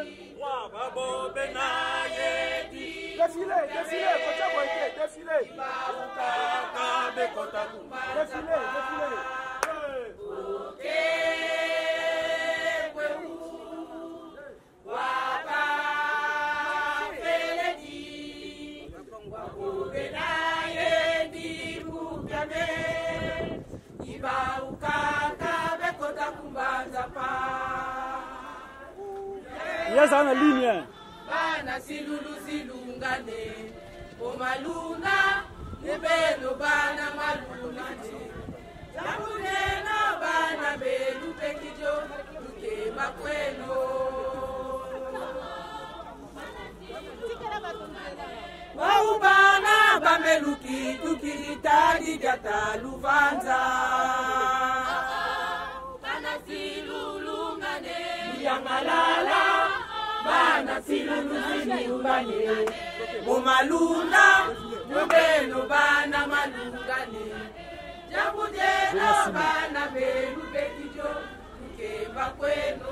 Yes, I'm a ligne. Bana silulu silungane, o maluna, nebelo bana malunane. Jamudeno bana belu pekijo, luke makweno. Wau bana bameluki tukitadi gata luvanza. Bana silulungane, yamalala. Bana silulu silungane, o maluna, nebelo bana malungane. Jamudeno bana belu pekijo, luke makweno.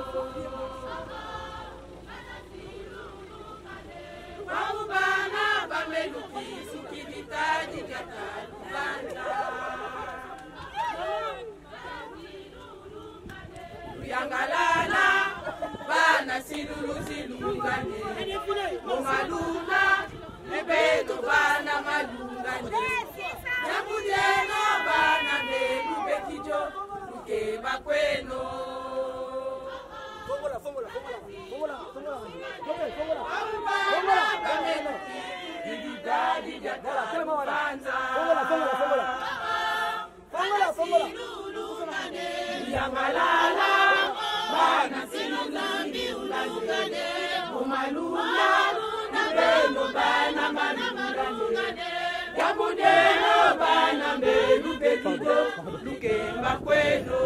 Wau bana bameluki tukitadi gata luvanza. Yangalala, bana silulu silungane, o maluna, nebelo bana malungane. Jamudeno bana belu bekijo, luke makweno. Wau bana bameluki tukitadi gata luvanza. Yangalala, bana silungane, o maluna, nebelo bana malungane. Jamudeno bana belu bekijo, luke makweno.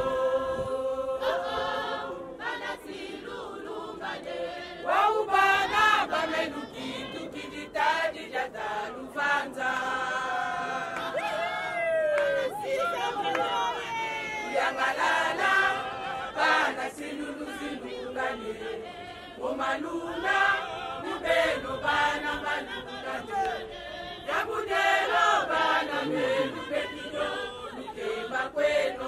Wau bana bameluki tukitadi gata luvanza. Yangalala, bana silulu silungane, o maluna, nebelo bana malungane. Jamudeno bana belu bekijo, luke makweno.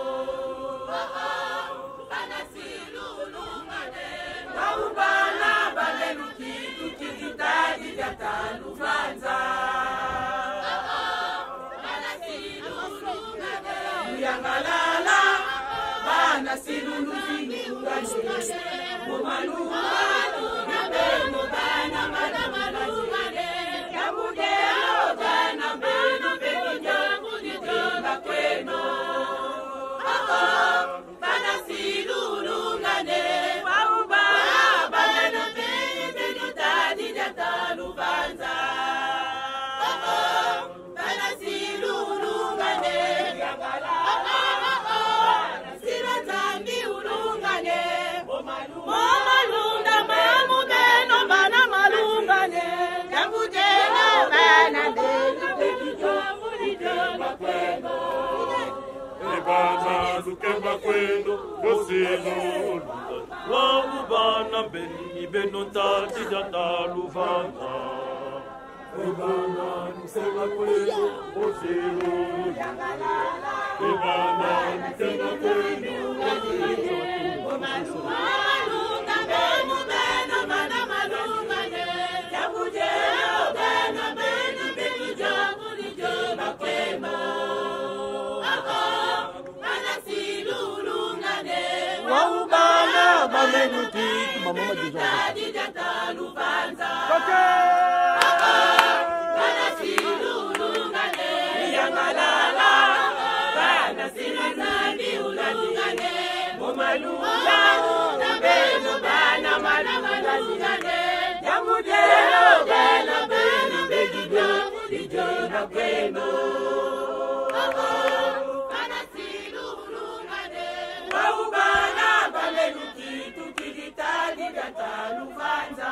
Bana silulungane, wau bana bameluki tukitadi gata luvanza. Yangalala, bana silulu silungane, o maluna, nebelo bana malungane. Jamudeno bana belu bekijo, luke makweno. Bana silulungane, wau bana bameluki tukitadi gata luvanza. Bana silulungane, silazambi ulungane, o malunda mamudeno bana malungane. Jamudeno bana belu bekijo, luke makweno. Bana luke makweno, silulu. Wau bana beni beno tadi gata luvanza. Bana luke makweno, silulu. Bana luke makweno, O malunga mamudeno bana malungane. Jamudeno bana belu bekijo, luke makweno. Bana silulungane, Wau bana bameluki tukitadi gata luvanza. Bana silulungane, yangalala, bana silulungane, o maluna, nebelo bana malungane. Jamudeno bana belu bekijo, luke makweno. Bana silulungane, wau bana bameluki tukitadi gata luvanza.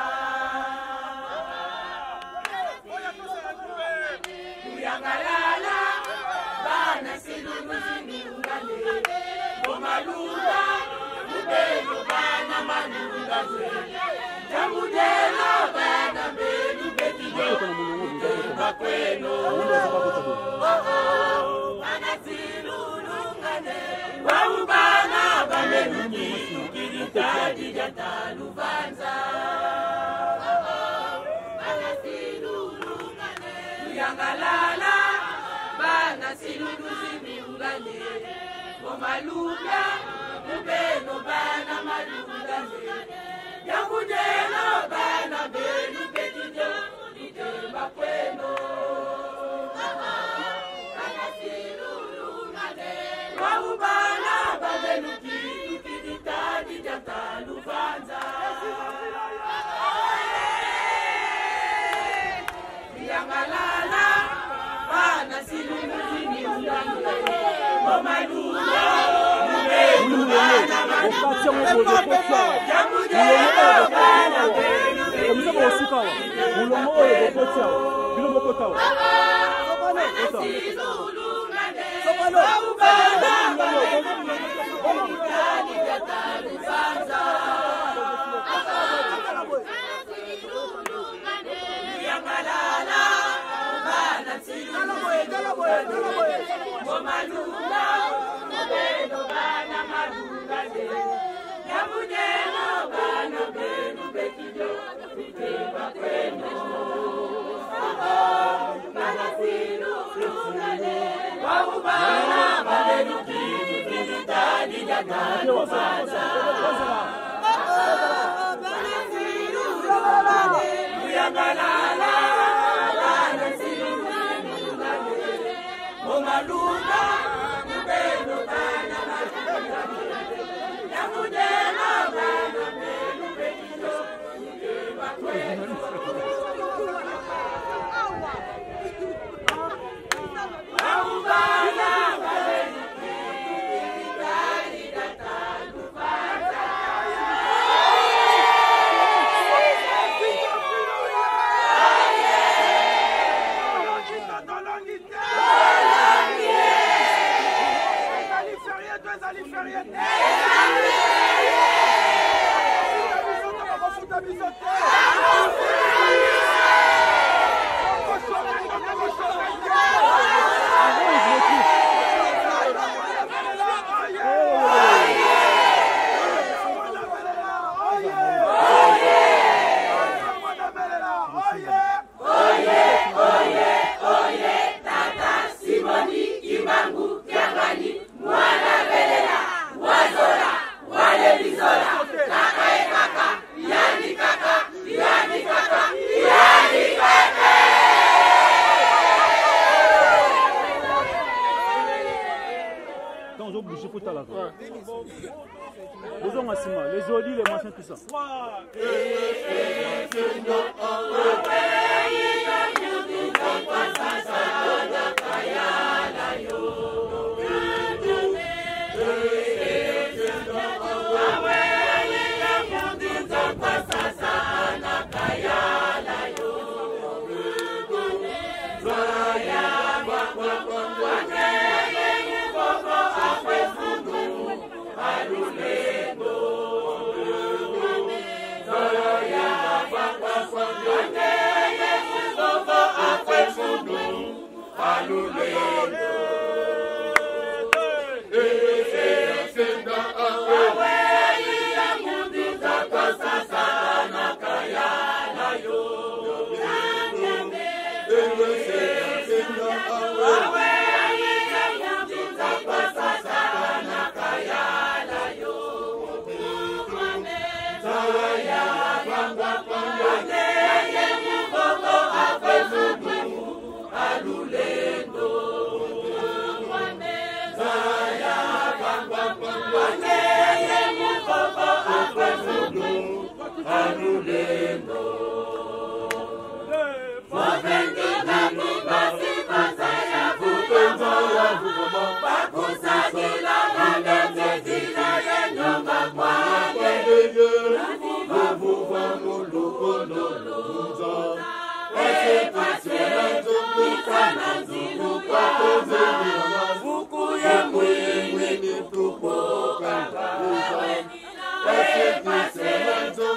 Yangalala, bana silulu silungane, o maluna, nebelo bana malungane. Jamudelo bana benu betijo bakweno anasilulungane waubana bamenuki ukilitaji jataluvanza anasilulungane uyangalala bana siluluzimiungane omalunga mubeno bana malungane Yamudelo bana benu betijo iteba kweno anasilulungane waubana babenu kitu kiditadi jataluvanza yangalala bana siluluzimiungane omalunga mubenu bana les jolis, les machins, tout ça. Pase,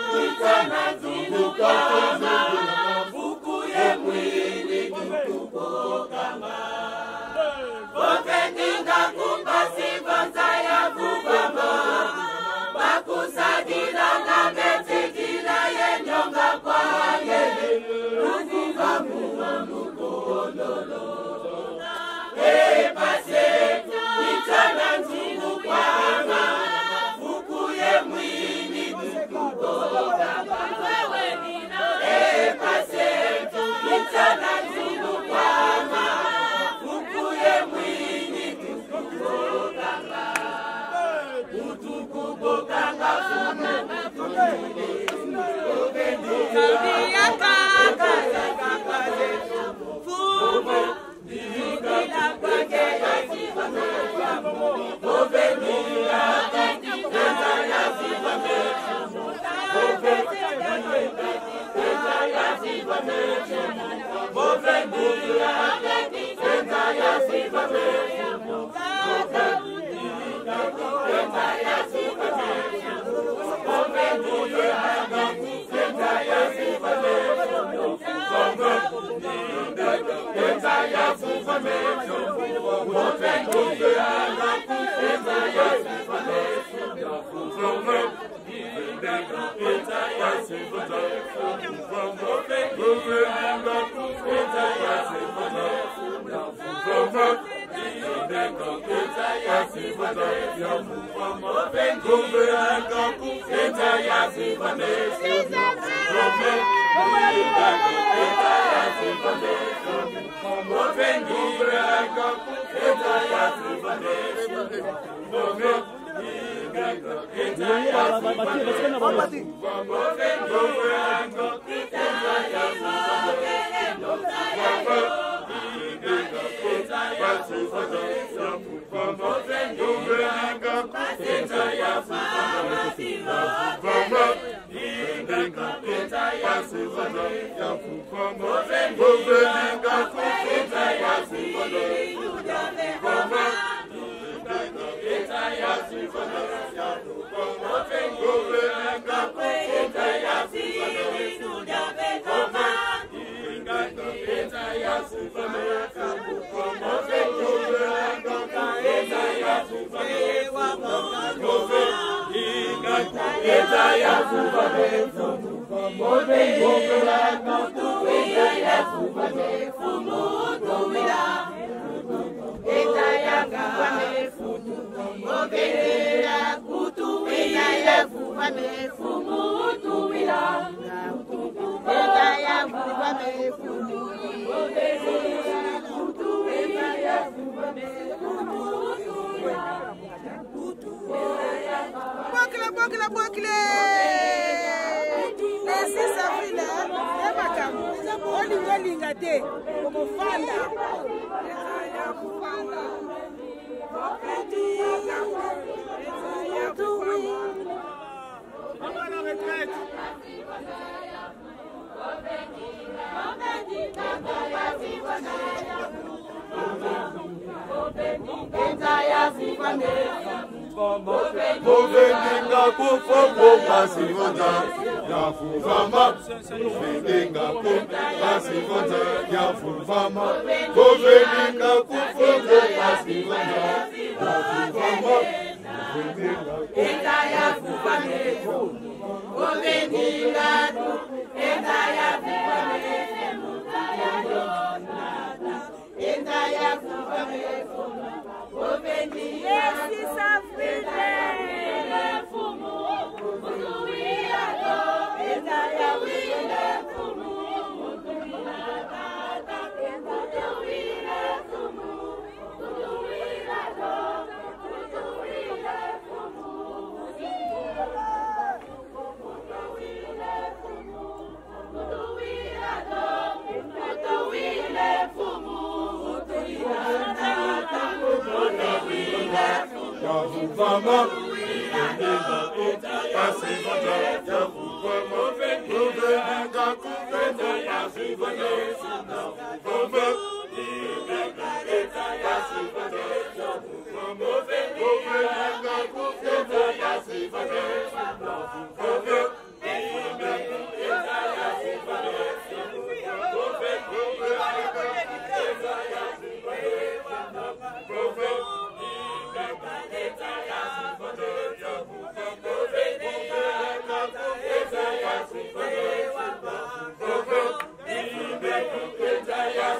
Yes,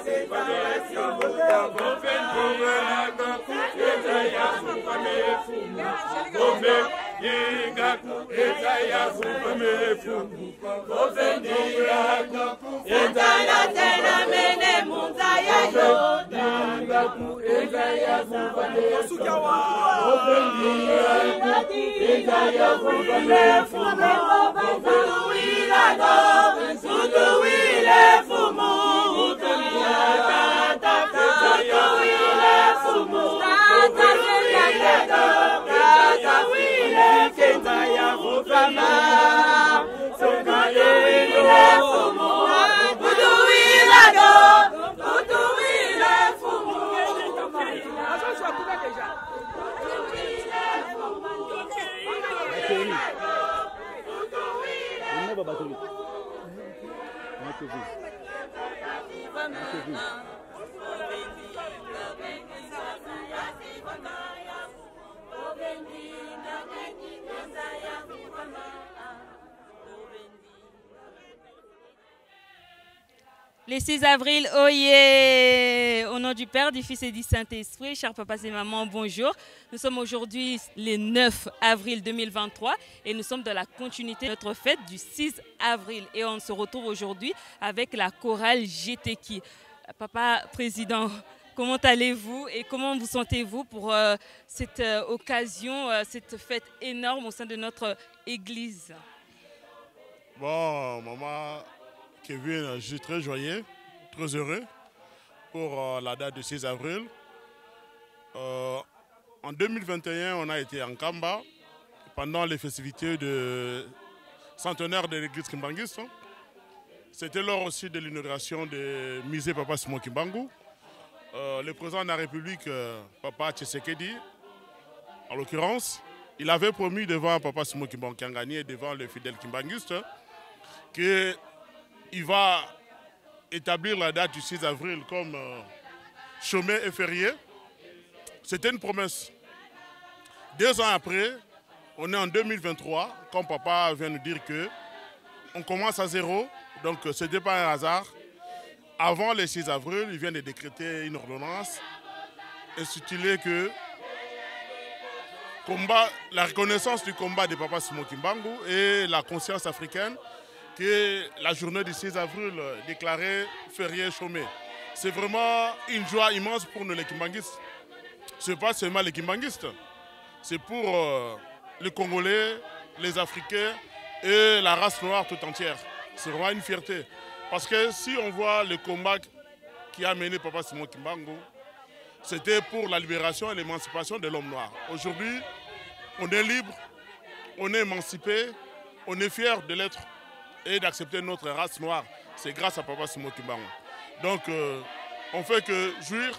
Ezala tena mene munzaya yo. Les 6 avril, oh yeah! Au nom du Père, du Fils et du Saint-Esprit, chers papas et mamans, bonjour. Nous sommes aujourd'hui le 9 avril 2023 et nous sommes dans la continuité de notre fête du 6 avril. Et on se retrouve aujourd'hui avec la chorale GTK. Papa Président, comment allez-vous et comment vous sentez-vous pour cette occasion, cette fête énorme au sein de notre église? Bon, maman Kevin, je suis très joyeux, très heureux pour la date du 6 avril. En 2021, on a été en Kamba pendant les festivités de centenaire de l'église Kimbanguiste. C'était lors aussi de l'inauguration du musée Papa Simon Kimbangu. Le président de la République, Papa Tshisekedi, en l'occurrence, il avait promis devant Papa Simon Kimbangu qui a gagné devant le fidèle Kimbanguiste qu'il va établir la date du 6 avril comme chômé et férié. C'était une promesse. 2 ans après, on est en 2023, comme papa vient nous dire qu'on commence à zéro, donc ce n'était pas un hasard. Avant le 6 avril, il vient de décréter une ordonnance intitulée que la reconnaissance du combat de Papa Simon Kimbangu et la conscience africaine que la journée du 6 avril déclarée férié chômé. C'est vraiment une joie immense pour nous les Kimbanguistes. Ce n'est pas seulement les Kimbanguistes, c'est pour les Congolais, les Africains et la race noire tout entière. C'est vraiment une fierté. Parce que si on voit le combat qui a mené Papa Simon Kimbangu, c'était pour la libération et l'émancipation de l'homme noir. Aujourd'hui, on est libre, on est émancipé, on est fier de l'être et d'accepter notre race noire. C'est grâce à Papa Simon Kimbangu. Donc, on fait que jouir.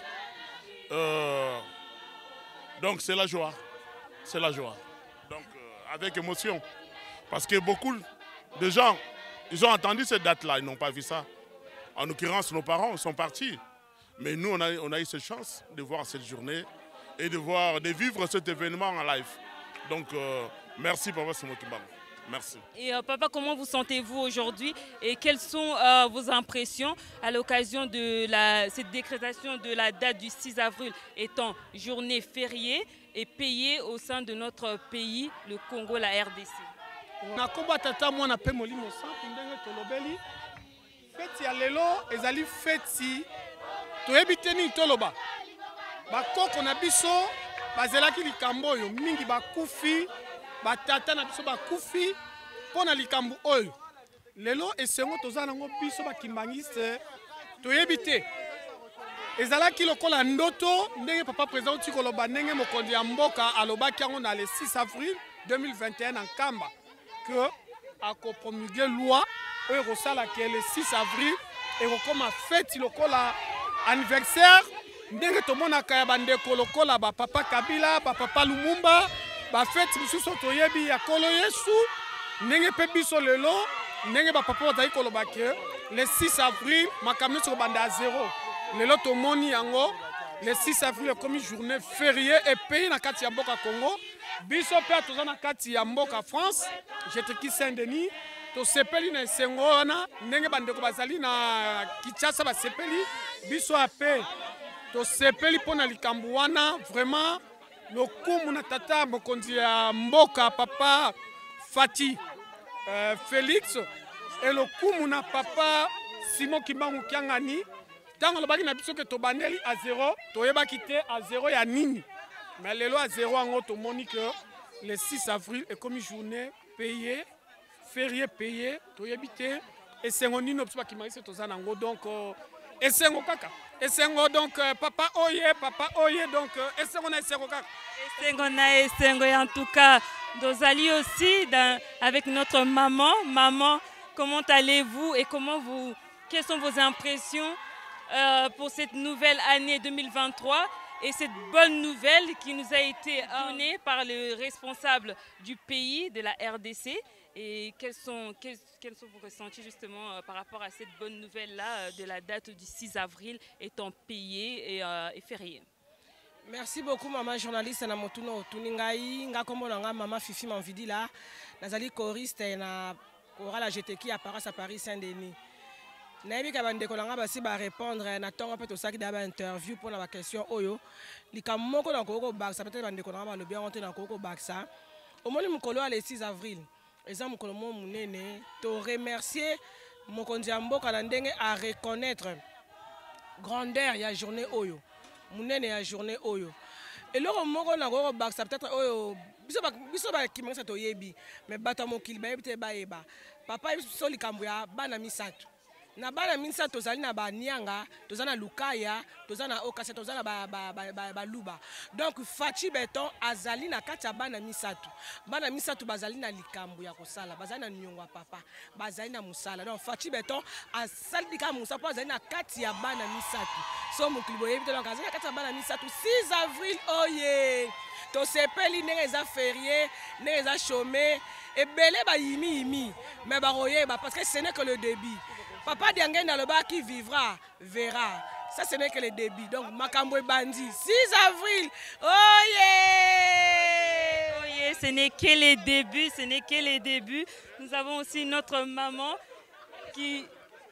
Donc, c'est la joie. C'est la joie. Donc, avec émotion. Parce que beaucoup de gens, ils ont entendu cette date-là, ils n'ont pas vu ça. En l'occurrence, nos parents sont partis. Mais nous, on a eu cette chance de voir cette journée et de vivre cet événement en live. Donc, merci Papa Simon Kimbangu. Merci. Et papa, comment vous sentez-vous aujourd'hui et quelles sont vos impressions à l'occasion de cette décrétation de la date du 6 avril étant journée fériée et payée au sein de notre pays, le Congo, la RDC? Nakomba tata mwana pe molimo sample ndenge tolobeli feti ya lelo ezali feti toyebiteni toloba bakoko na biso bazelaki likambo oyo mingi bakufi batata na biso bakufi pona likambo oyo lelo esengo toza nango biso bakimbangiste toyebite ezalaki lokola ndoto ndenge papa président uti koloba ndenge mokonzi ya mboka alobaki yango na le 6 avril 2021 en Kamba que a promulgué loi et rosala que le 6 avril et comme fête lokola anniversaire ndenge tomona kaya bandeko lokola ba papa Kabila ba papa Lumumba ba fête misusu toyebi ya kolo Yesu ndenge pe biso lelo ndenge ba papa bazali koloba que le 6 avril makamno so banda zéro lelo tomoni yango le 6 avril comme journée fériée et pays na kati ya mboka Congo. Biso pe toza na kati ya mboka France, GTK Saint-Denis, to sepeli na esengo wana ndenge bandeko bazali na Kinshasa ba sepeli, biso ape to sepeli pona likambo wana vraiment lokumu na tata mokonzi ya mboka papa Fati Félix et le coup mon papa Simon Kimbangu Kiangani tant le baki na biso que to bandeli à 0 to yeba quitté à 0 ya nini mais lelo à 0 en autre monique le 6 avril est comme une journée payée férié payé to yebité et c'est on ino pas qui m'a dit to zanango donc et c'est on kaka et c'est on donc papa oye donc et c'est on a c'est kaka et c'est en tout cas Dozali aussi avec notre maman comment allez-vous et quelles sont vos impressions pour cette nouvelle année 2023 et cette bonne nouvelle qui nous a été donnée par le responsable du pays, de la RDC. Et quels sont vos ressentis justement par rapport à cette bonne nouvelle-là de la date du 6 avril étant payée et fériée? Merci beaucoup maman journaliste na motuno tuningai ngakomona maman Fifi Manvidi là nazali choriste na chorale la GTK à Paris Saint-Denis. Nayebi ka bandeko nanga basi ba répondre na tongo pe to saki da ba interview pour la question oyo likamoko na koko baksa peut-être bandeko nanga ba lobi honte na koko baksa omoni mukolo le 6 avril eza mukolo mo munene to remercier mokonzi ya mboka na ndenge à reconnaître grandeur ya journée oyo munene ya journée oyo eloko moko na koko baksa peut-être oyo biso ba kimangisa to yebi mais bato mokili ba yebi te ba yeba papa biso likambo ya bana misato na bana minsa tozali na banianga tozana lukaya tozana okase tozana ba luba donc Fachi Beton azali na kati ya bana misatu bazali na likambo ya kosala bazali na nyongo papa bazali na musala donc Fachi Beton asali likambo musala azali na kati ya bana misatu so mokili boyebi te donc azali na kati ya bana misatu 6 avril oye to sepeli ndenge eza férié ndenge eza chômé ebele ba yimi mais baroyeba parce que ce n'est que le début. Papa Diangen dans le bas qui vivra, verra. Ça, ce n'est que le début. Donc, Makambo et Bandi, 6 avril. Oh yeah! Oh yeah, ce n'est que les débuts, Nous avons aussi notre maman qui...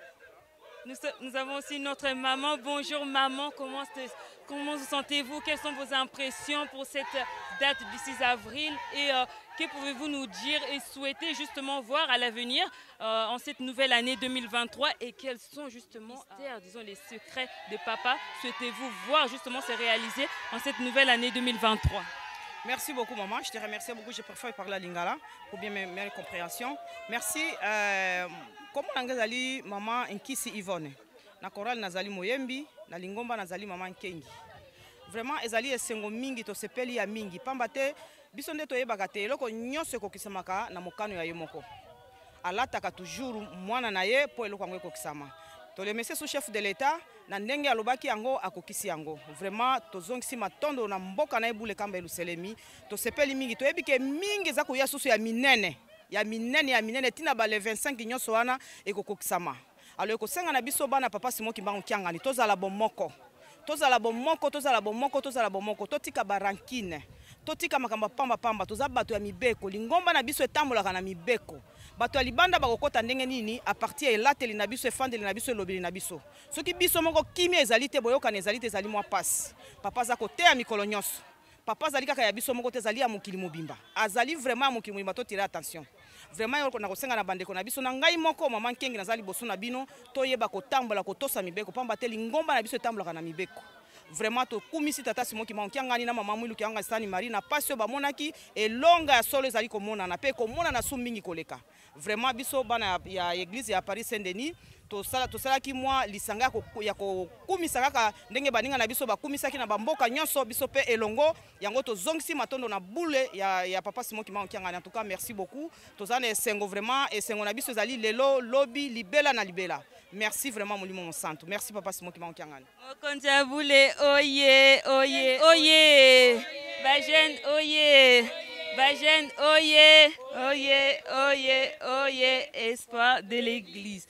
Nous avons aussi notre maman. Bonjour maman, comment vous sentez-vous? Quelles sont vos impressions pour cette date du 6 avril? Et que pouvez-vous nous dire et souhaiter justement voir à l'avenir en cette nouvelle année 2023? Et quels sont justement, disons, les secrets de papa souhaitez-vous voir justement se réaliser en cette nouvelle année 2023? Merci beaucoup maman, je te remercie beaucoup, je préfère parler à lingala pour bien mes compréhensions. Merci. Comment nazali maman Nkisi Yvonne na chorale nazali Moyembi na lingomba nazali maman Nkengi. Vraiment ezali esengo mingi to sepeli ya mingi pamba te biso nde toyebaka te eloko nyonso ekokisamaka na mokano ya ye moko. Alataka toujours mwana na ye po eloko yango ekokisama. To le monsieur sous-chef de l'État na ndenge alobaki yango akokisi yango. Vraiment tozongisi matondo na mboka na ebule kamba eluselemi to sepeli mingi toyebike mingi za koya susu ya minene. Ya minene tina ba le 25 nyonso wana ekokokisama. Alors ekosenga na biso bana papa Simon Kimbangu Kiangani tozala bomoko totika barankine totika makamba pamba toza bato ya mibeko lingomba na biso etambolaka na mibeko bato ya libanda bakokota ndenge nini a partir elateli na biso efandeli na biso elobeli na biso soki biso moko kimia ezali te boyokana ezali te ezali mwa pasi papa za koteya mikolo nyonso papa azali kaka ya biso moko te ezali ya mokili mobimba azali vraiment ya mokili mobimba totire attention vraiment yoko na kosenga na bandeko na biso na ngai moko maman Nkengi nazali boso na bino toyeba kotambola kotosa mibeko pamba te lingomba na biso etambolaka na mibeko vraiment to kumisi tata Simon Kimbangu Kiangani na maman Mwilu Kianga Sani Marie na pasio ba monaki elonga ya solo ezali komona na pe komona na sumingi koleka vraiment biso bana ya église ya Paris Saint-Denis to sala ki mwa lisanga ya ko kumisa kaka ndenge baninga na biso ba kumisa ki na bamboka nyonso biso pe elongo yango to zongisi matondo na boule ya papa Simon Kimbangu Kiangani. En tout cas merci beaucoup to zana esengo vraiment esengo na biso ezali lelo lobi libela na libela. Merci vraiment molimo mon santo. Merci papa Simon Kimbangu Kiangani. Mokonzi abule oye. Bajene oye, espoir de l'église.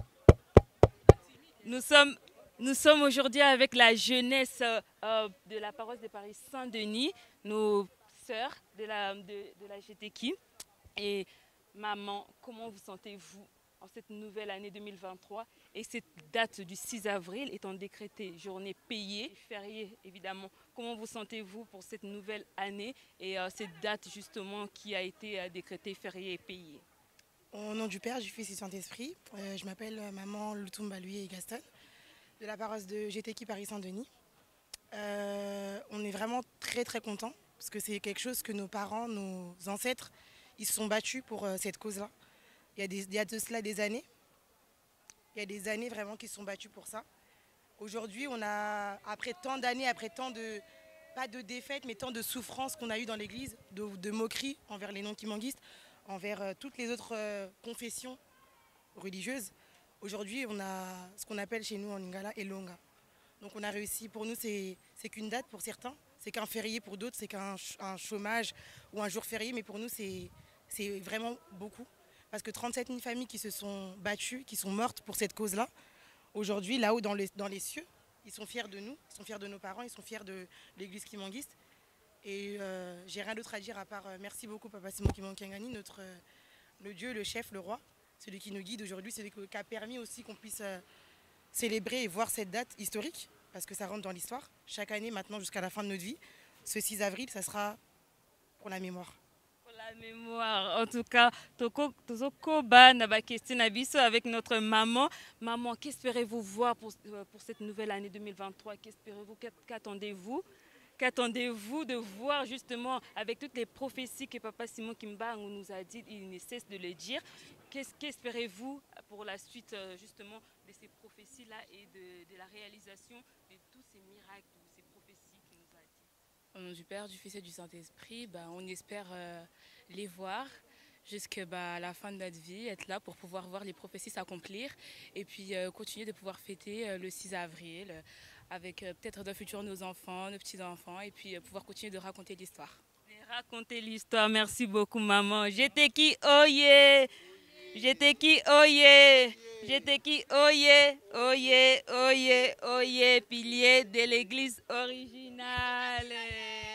Nous sommes aujourd'hui avec la jeunesse de la paroisse de Paris Saint-Denis, nos sœurs de la GTK. Et maman, comment vous sentez-vous en cette nouvelle année 2023 et cette date du 6 avril étant décrétée journée payée, fériée évidemment. Comment vous sentez-vous pour cette nouvelle année et cette date justement qui a été décrétée fériée et payée? Au nom du Père, du Fils et du Saint-Esprit, je m'appelle Maman Lutumba Louis et Gaston, de la paroisse de GTK Paris Saint-Denis. On est vraiment très très contents parce que c'est quelque chose que nos parents, nos ancêtres, ils se sont battus pour cette cause-là. Il y a de cela des années. Il y a des années vraiment qu'ils se sont battus pour ça. Aujourd'hui, on a, après tant d'années, après tant de, pas de défaites, mais tant de souffrances qu'on a eues dans l'église, de moqueries envers les non-kimanguistes, envers toutes les autres confessions religieuses. Aujourd'hui, on a ce qu'on appelle chez nous en Lingala Elonga. Donc on a réussi, pour nous c'est qu'une date pour certains, c'est qu'un férié pour d'autres, c'est qu'un chômage ou un jour férié, mais pour nous c'est vraiment beaucoup. Parce que 37 000 familles qui se sont battues, qui sont mortes pour cette cause-là, aujourd'hui là-haut dans les cieux, ils sont fiers de nous, ils sont fiers de nos parents, ils sont fiers de l'église kimanguiste. Et j'ai rien d'autre à dire à part merci beaucoup Papa Simon Kimon-Kengani, le Dieu, le chef, le roi, celui qui nous guide aujourd'hui, celui qui a permis aussi qu'on puisse célébrer et voir cette date historique, parce que ça rentre dans l'histoire. Chaque année maintenant jusqu'à la fin de notre vie, ce 6 avril, ça sera pour la mémoire. Pour la mémoire, en tout cas, Tozokoba Nabakesti Nabiso avec notre maman. Maman, qu'espérez-vous voir pour cette nouvelle année 2023? Qu'espérez-vous, qu'attendez-vous? Qu'attendez-vous de voir justement avec toutes les prophéties que Papa Simon Kimbangu nous a dit, il ne cesse de le dire. Qu'espérez-vous pour la suite justement de ces prophéties-là et de la réalisation de tous ces miracles, de ces prophéties qu'il nous a dit? Au nom du Père, du Fils et du Saint-Esprit, on espère les voir jusqu'à la fin de notre vie, être là pour pouvoir voir les prophéties s'accomplir et puis continuer de pouvoir fêter le 6 avril avec peut-être dans le futur nos enfants, nos petits-enfants et puis pouvoir continuer de raconter l'histoire. Raconter l'histoire, merci beaucoup maman. J'étais qui oye, j'étais qui oye, j'étais qui oye, oye, oye, oye, pilier de l'église originale.